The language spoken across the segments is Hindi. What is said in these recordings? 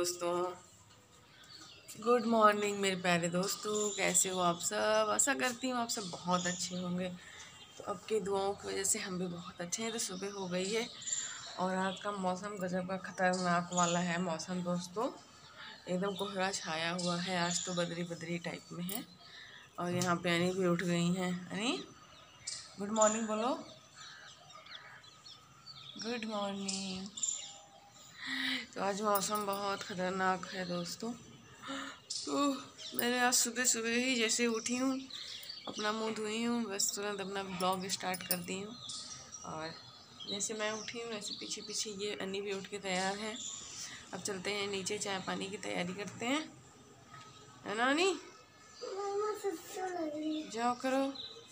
दोस्तों, गुड मॉर्निंग मेरे प्यारे दोस्तों। कैसे हो आप सब? आशा करती हूँ आप सब बहुत अच्छे होंगे। तो आपकी दुआओं की वजह से हम भी बहुत अच्छे हैं। तो सुबह हो गई है और आज का मौसम गजब का खतरनाक वाला है मौसम दोस्तों। एकदम कोहरा छाया हुआ है। आज तो बदरी बदरी टाइप में है। और यहाँ पे अनी भी उठ गई हैं। अनी, गुड मॉर्निंग बोलो। Good morning. तो आज मौसम बहुत ख़तरनाक है दोस्तों। तो मैंने आज सुबह सुबह ही जैसे उठी हूँ, अपना मुंह धोई हूँ, बस तुरंत अपना ब्लॉग स्टार्ट कर दी हूँ। और जैसे मैं उठी हूँ वैसे पीछे पीछे ये अन्नी भी उठ के तैयार है। अब चलते हैं नीचे, चाय पानी की तैयारी करते हैं, है ना अन्नी? जाओ करो।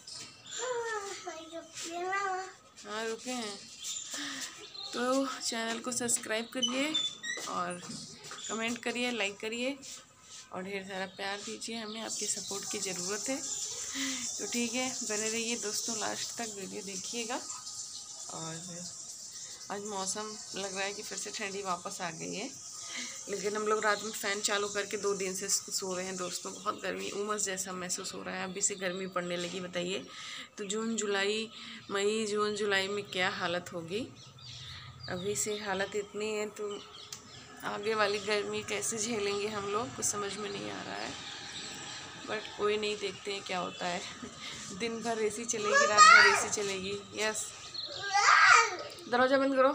हाँ रुके हैं। तो चैनल को सब्सक्राइब करिए और कमेंट करिए, लाइक करिए और ढेर सारा प्यार दीजिए। हमें आपके सपोर्ट की ज़रूरत है। तो ठीक है, बने रहिए दोस्तों, लास्ट तक वीडियो देखिएगा। और आज मौसम लग रहा है कि फिर से ठंडी वापस आ गई है, लेकिन हम लोग रात में फ़ैन चालू करके 2 दिन से सो रहे हैं दोस्तों। बहुत गर्मी, उमस जैसा महसूस हो रहा है। अभी से गर्मी पड़ने लगी, बताइए। तो जून जुलाई में क्या हालत होगी। अभी से हालत इतनी है तो आगे वाली गर्मी कैसे झेलेंगे हम लोग, कुछ समझ में नहीं आ रहा है। बट कोई नहीं, देखते हैं क्या होता है। दिन भर एसी चलेगी, रात भर एसी चलेगी। यस, दरवाज़ा बंद करो।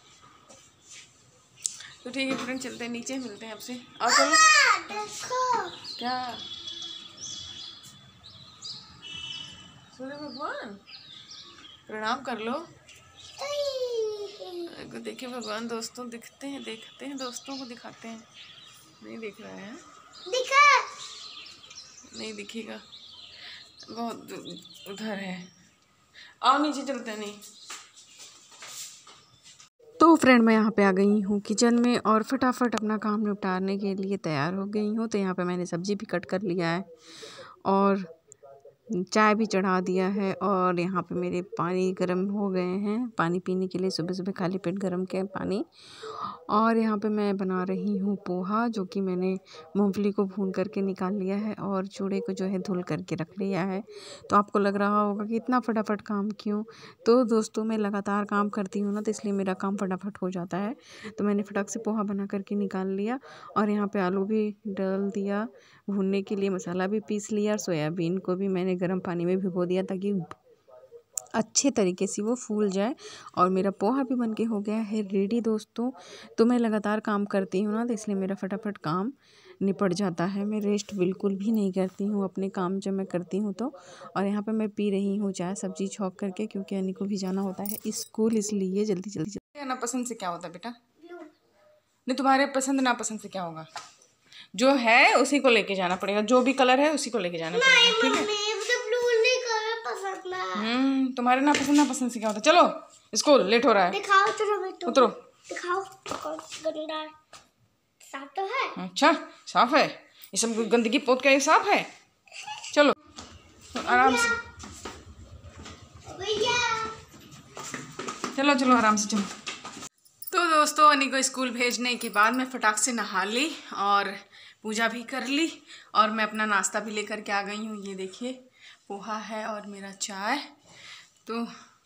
तो ठीक है फ्रेंड, चलते हैं नीचे, मिलते हैं आपसे। और चलो। क्या सूर्य भगवान प्रणाम कर लो। देखिए भगवान दोस्तों, देखते हैं दोस्तों को दिखाते हैं। नहीं दिख रहा है, नहीं दिखेगा, बहुत उधर है। आओ नीचे चलते हैं। नहीं तो फ्रेंड, मैं यहाँ पे आ गई हूँ किचन में और फटाफट अपना काम निपटाने के लिए तैयार हो गई हूँ। तो यहाँ पे मैंने सब्ज़ी भी कट कर लिया है और चाय भी चढ़ा दिया है। और यहाँ पे मेरे पानी गर्म हो गए हैं, पानी पीने के लिए सुबह सुबह खाली पेट गर्म किया पानी। और यहाँ पे मैं बना रही हूँ पोहा, जो कि मैंने मूंगफली को भून करके निकाल लिया है और चूड़े को जो है धुल करके रख लिया है। तो आपको लग रहा होगा कि इतना फटाफट काम क्यों। तो दोस्तों, मैं लगातार काम करती हूँ ना, तो इसलिए मेरा काम फटाफट हो जाता है। तो मैंने फटाक से पोहा बना करके निकाल लिया और यहाँ पे आलू भी डाल दिया भूनने के लिए, मसाला भी पीस लिया और सोयाबीन को भी मैंने गर्म पानी में भिगो दिया ताकि अच्छे तरीके से वो फूल जाए। और मेरा पोहा भी बनके हो गया है रेडी दोस्तों। तो मैं लगातार काम करती हूँ ना, तो इसलिए मेरा फटाफट काम निपट जाता है। मैं रेस्ट बिल्कुल भी नहीं करती हूँ अपने काम जब मैं करती हूँ तो। और यहाँ पे मैं पी रही हूँ चाय, सब्जी छौंक करके, क्योंकि अनी को भी जाना होता है स्कूल, इसलिए जल्दी जल्दी। ना पसंद से क्या होता है बेटा? नहीं, तुम्हारे पसंद ना पसंद से क्या होगा? जो है उसी को लेके जाना पड़ेगा, जो भी कलर है उसी को लेके जाना पड़ेगा, ठीक है? तुम्हारे ना पसंद से क्या होता है? चलो स्कूल लेट हो रहा है। दिखाओ तो उतरो। दिखाओ, गंदा साफ तो है। अच्छा, साफ है? ये सब गंदगी पोत के साफ है? चलो आराम से, चलो चलो आराम से चलो। तो दोस्तों, अनी को स्कूल भेजने के बाद मैं फटाक से नहा ली और पूजा भी कर ली और मैं अपना नाश्ता भी लेकर के आ गई हूँ। ये देखिए, पोहा है और मेरा चाय। तो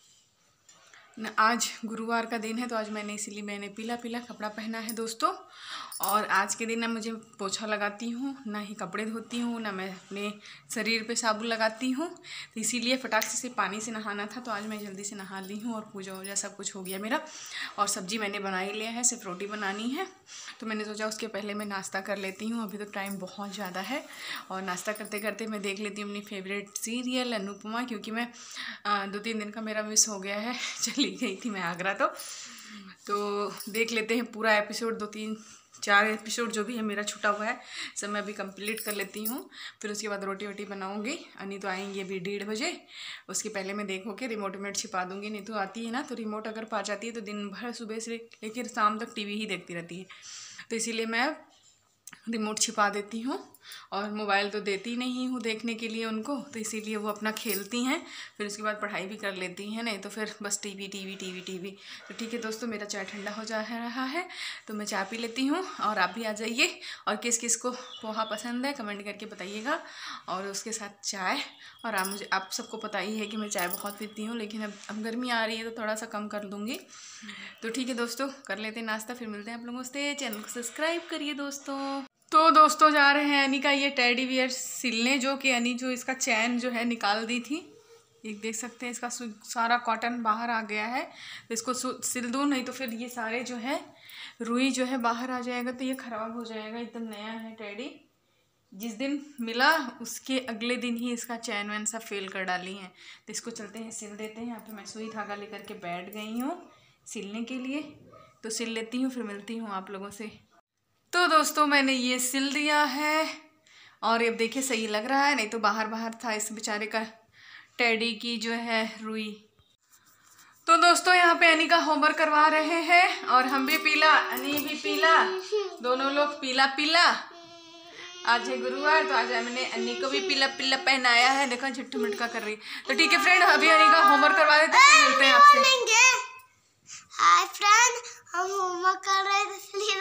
आज गुरुवार का दिन है, तो आज इसीलिए मैंने पीला पीला कपड़ा पहना है दोस्तों। और आज के दिन ना मुझे पोछा लगाती हूँ, ना ही कपड़े धोती हूँ, ना मैं अपने शरीर पे साबुन लगाती हूँ। तो इसीलिए फटाक से पानी से नहाना था, तो आज मैं जल्दी से नहा ली हूँ और पूजा वूजा सब कुछ हो गया मेरा। और सब्ज़ी मैंने बना ही लिया है, सिर्फ रोटी बनानी है। तो मैंने सोचा उसके पहले मैं नाश्ता कर लेती हूँ। अभी तो टाइम बहुत ज़्यादा है और नाश्ता करते करते मैं देख लेती हूँ अपनी फेवरेट सीरियल अनुपमा, क्योंकि मैं 2-3 दिन का मेरा मिस हो गया है। चली गई थी मैं आगरा, तो देख लेते हैं पूरा एपिसोड, 2-3-4 एपिसोड जो भी है मेरा छूटा हुआ है सब मैं अभी कंप्लीट कर लेती हूँ। फिर उसके बाद रोटी वोटी बनाऊँगी। अनी तो आएंगी अभी 1:30 बजे। उसके पहले मैं देखो कि रिमोट छिपा दूँगी। नहीं तो आती है ना, तो रिमोट अगर पा जाती है तो दिन भर सुबह से लेकर शाम तक टीवी ही देखती रहती है। तो इसीलिए मैं रिमोट छिपा देती हूँ और मोबाइल तो देती नहीं हूँ देखने के लिए उनको, तो इसीलिए वो अपना खेलती हैं, फिर उसके बाद पढ़ाई भी कर लेती हैं, नहीं तो फिर बस टीवी टीवी टीवी टीवी। तो ठीक है दोस्तों, मेरा चाय ठंडा हो जा रहा है तो मैं चाय पी लेती हूँ, और आप भी आ जाइए। और किस किस को पोहा पसंद है कमेंट करके बताइएगा, और उसके साथ चाय। और आप सबको पता ही है कि मैं चाय बहुत पीती हूँ, लेकिन अब गर्मी आ रही है तो थोड़ा सा कम कर दूँगी। तो ठीक है दोस्तों, कर लेते हैं नाश्ता, फिर मिलते हैं आप लोगों से। चैनल को सब्सक्राइब करिए दोस्तों। तो दोस्तों जा रहे हैं अनी का ये टेडी बियर सिलने, जो कि अनी जो इसका चैन जो है निकाल दी थी। ये देख सकते हैं इसका सारा कॉटन बाहर आ गया है, तो इसको सिल दूँ, नहीं तो फिर ये सारे जो है रुई जो है बाहर आ जाएगा, तो ये ख़राब हो जाएगा। एकदम नया है टेडी, जिस दिन मिला उसके अगले दिन ही इसका चैन वैन सब फेल कर डाली हैं। तो इसको चलते हैं सिल देते हैं। यहाँ पे मैं सुई धागा लेकर के बैठ गई हूँ सिलने के लिए, तो सिल लेती हूँ, फिर मिलती हूँ आप लोगों से। तो दोस्तों मैंने ये सिल दिया है, और अब देखिए सही लग रहा है, नहीं तो बाहर था इस बेचारे का टेडी की जो है रुई। तो दोस्तों यहाँ पे अनी का होमवर्क करवा रहे हैं, और हम भी पीला, अनी भी पीला, दोनों लोग पीला पीला। आज है गुरुवार, तो आज मैंने अनी को भी पीला पीला पहनाया है। देखो झुट्ठू मुटका कर रही। तो ठीक है फ्रेंड, अभी अनी का होमवर्क करवा देते हैं, फिर मिलते हैं आपसे। हाय फ्रेंड, हम होमवर्क कर रहे थे, इसलिए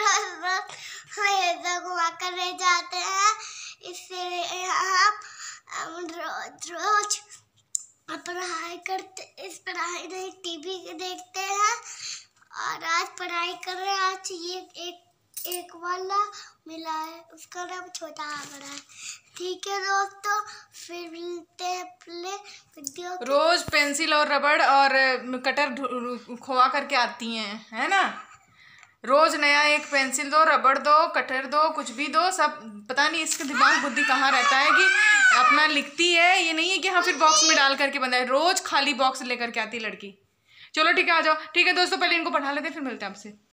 रोज घुमा कर रह जाते हैं, इसलिए हम रोज पढ़ाई करते, इस पढ़ाई नहीं टीवी देखते हैं, और आज पढ़ाई कर रहे हैं। आज ये एक वाला मिला है, उसका नाम छोटा आंकड़ा है। ठीक है दोस्तों, फिर मिलते हैं अपने वीडियो। रोज पेंसिल और रबड़ और कटर खोवा करके आती हैं, है ना। रोज नया एक पेंसिल दो, रबड़ दो, कटर दो, कुछ भी दो, सब पता नहीं इसके दिमाग बुद्धि कहाँ रहता है कि अपना लिखती है। ये नहीं है कि हाँ फिर बॉक्स में डाल करके बंदा है, रोज खाली बॉक्स लेकर के आती लड़की। चलो ठीक है, आ जाओ। ठीक है दोस्तों, पहले इनको पढ़ा लेते हैं, फिर मिलते हैं आपसे।